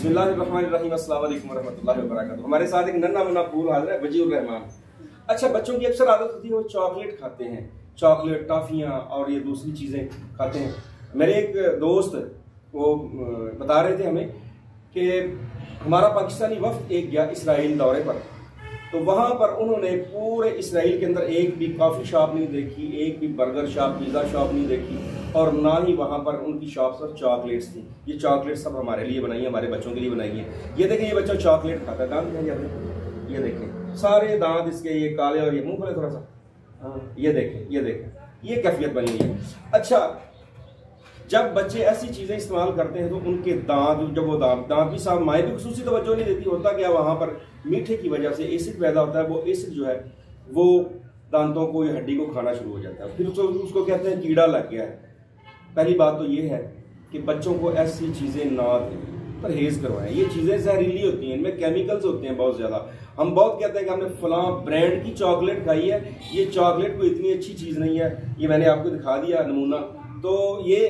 बिस्मिल्लाहिर्रहमानिर्रहीम, अस्सलाम वालेकुम वरहमतुल्लाहि वबरकातुहू। हमारे साथ एक नन्हा मुन्ना फूल हाजिर है, वजीउर रहमान। अच्छा, बच्चों की अक्सर आदत होती है वो चॉकलेट खाते हैं, चॉकलेट, टॉफियाँ और ये दूसरी चीज़ें खाते हैं। मेरे एक दोस्त वो बता रहे थे हमें कि हमारा पाकिस्तानी वफ्द एक गया इसराइल दौरे पर, तो वहाँ पर उन्होंने पूरे इसराइल के अंदर एक भी कॉफ़ी शॉप नहीं देखी, एक भी बर्गर शॉप, पिज़्ज़ा शॉप नहीं देखी, और ना ही वहाँ पर उनकी शॉप्स पर चॉकलेट्स थी। ये चॉकलेट सब हमारे लिए बनाई है, हमारे बच्चों के लिए बनाई है। ये देखें, ये बच्चा चॉकलेट खाता है, दांत दिखाइए, ये देखें सारे दांत इसके ये काले, और ये मुंह खोले थोड़ा सा, हाँ ये देखें, ये कैफियत बनी हुई है। अच्छा, जब बच्चे ऐसी चीज़ें इस्तेमाल करते हैं तो उनके दांत, जब वो दांत भी साफ, माएँ भी खुसूसी तवज्जो नहीं देती। होता क्या, वहाँ पर मीठे की वजह से एसिड पैदा होता है, वो एसिड जो है वो दांतों को, ये हड्डी को खाना शुरू हो जाता है, फिर उसको कहते हैं कीड़ा लग गया है। पहली बात तो ये है कि बच्चों को ऐसी चीज़ें ना दें, परहेज करवाएं। ये चीज़ें जहरीली होती हैं, इनमें केमिकल्स होते हैं बहुत ज़्यादा। हम बहुत कहते हैं कि हमने फलां ब्रांड की चॉकलेट खाई है, ये चॉकलेट कोई इतनी अच्छी चीज़ नहीं है। ये मैंने आपको दिखा दिया नमूना, तो ये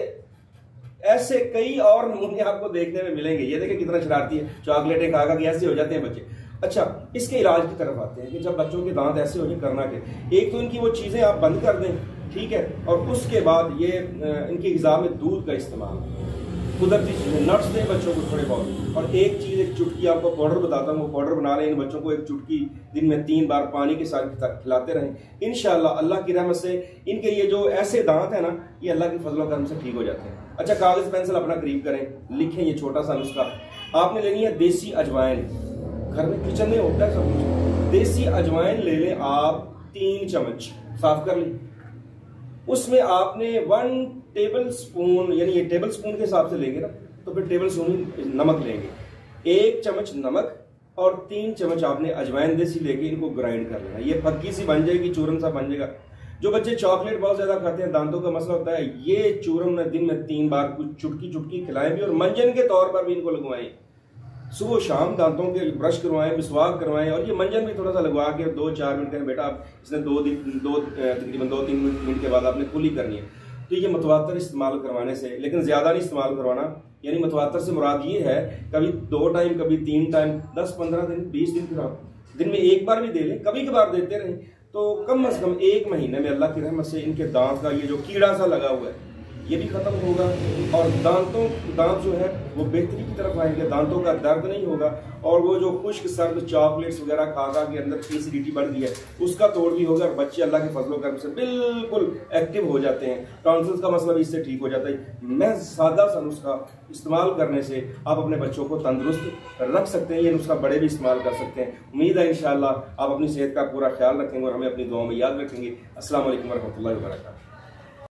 ऐसे कई और नमूने आपको देखने में मिलेंगे। ये देखें कितना शरारती है, चॉकलेटें खा खा के ऐसे हो जाते हैं बच्चे। अच्छा, इसके इलाज की तरफ आते हैं कि जब बच्चों के दांत ऐसे हो जाए, करना क्या। एक तो इनकी वो चीज़ें आप बंद कर दें, ठीक है, और उसके बाद ये इनकी ग़िज़ा में दूध का इस्तेमाल, कुदरती चीज़ें, नट्स दें बच्चों को थोड़े बहुत। और एक चीज़, एक चुटकी आपको पाउडर बताता हूँ, वो पाउडर बना लें इन बच्चों को, एक चुटकी दिन में 3 बार पानी के साथ खिलाते रहें। इंशाअल्लाह अल्लाह की रहमत से इनके ये जो ऐसे दांत है ना, ये अल्लाह के फजल करम से ठीक हो जाते हैं। अच्छा, कागज़ पेंसिल अपना करीब करें, लिखें ये छोटा सा नुस्खा। आपने लेनी है देसी अजवाइन, घर में किचन में होता है सब कुछ। देसी अजवाइन ले लें आप 3 चम्मच, साफ कर लें। उसमें आपने 1 टेबल स्पून, यानी ये टेबल स्पून के हिसाब से लेंगे ना, तो फिर टेबल स्पून नमक लेंगे। 1 चम्मच नमक और 3 चम्मच आपने अजवाइन देसी लेके इनको ग्राइंड कर लेना। ये पक्की सी बन जाएगी, चूरन सा बन जाएगा। जो बच्चे चॉकलेट बहुत ज्यादा खाते हैं, दांतों का मसला होता है, ये चूरन दिन में 3 बार कुछ चुटकी खिलाएं भी, और मंजन के तौर पर भी इनको लगवाएं। सुबह शाम दांतों के ब्रश करवाएं, मिसवाक करवाएं, और ये मंजन भी थोड़ा सा लगवा के 2-4 मिनट करें। बेटा आप इसने तकरीबन 2-3 मिनट के बाद आपने कुली करनी है। तो ये मतवातर इस्तेमाल करवाने से, लेकिन ज्यादा नहीं इस्तेमाल करवाना। यानी मतवातर से मुराद ये है कभी 2 टाइम, कभी 3 टाइम, 10-15 दिन, 20 दिन, फिर आप दिन में 1 बार भी दे लें, कभी कभार देते रहें, तो कम से कम 1 महीने में अल्लाह की रहमत से इनके दांत का ये जो कीड़ा सा लगा हुआ है ये भी खत्म होगा, और दांत जो है वो बेहतरी की तरफ आएंगे, दांतों का दर्द नहीं होगा, और वो जो खुश्क सर्द चॉकलेट्स वगैरह खा के अंदर एसिडिटी बढ़ गई है उसका तोड़ भी होगा, और बच्चे अल्लाह के फजलो करम से बिल्कुल एक्टिव हो जाते हैं। टॉन्सिल्स का मसला भी इससे ठीक हो जाता है। मैं सादा सा नुस्खा इस्तेमाल करने से आप अपने बच्चों को तंदुरुस्त रख सकते हैं। ये नुस्खा बड़े भी इस्तेमाल कर सकते हैं। उम्मीद है इंशाअल्लाह आप अपनी सेहत का पूरा ख्याल रखेंगे और हमें अपनी दुआओं में याद रखेंगे। अस्सलाम वालेकुम वरहमतुल्लाहि वबरकातुहू।